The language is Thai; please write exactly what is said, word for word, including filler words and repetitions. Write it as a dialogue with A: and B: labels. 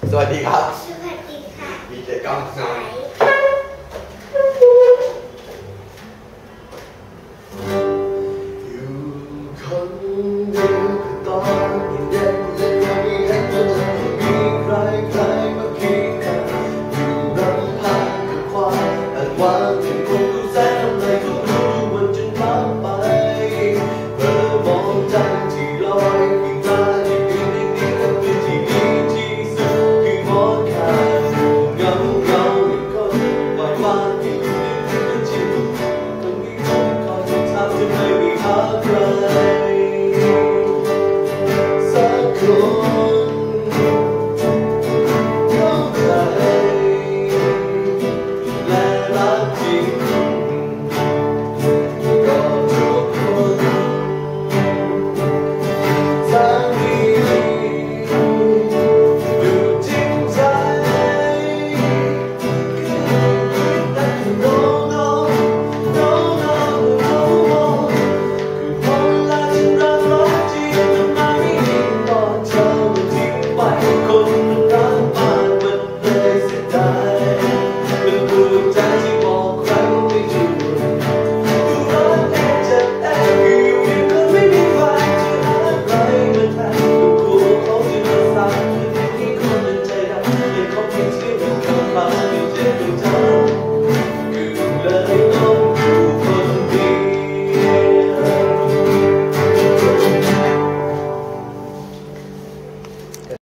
A: สวัสดีครับ
B: สวัสดีค่ะ
A: มีเจกล้องหน่อยอยู่คนเดียวก็ต้องเย็นๆแต่ยังมีให้ตัวเธอมีใครใครมาเคียงข้างอยู่ลำพังกับความอ้างว้างที่คงรู้แสนทำไมก็รู้วันจนล้าไปเพื่อมองจันทร์ที่ลอยขึ้นมาที่ยืนนิ่งๆและเป็นที่ดีที่สุดคือหมอนข้างเงาเงาอย่างคนปล่อยวางที่อยู่ในพื้นที่ตรงนี้คงคอยจะทำจะไม่มีหาใครสักคน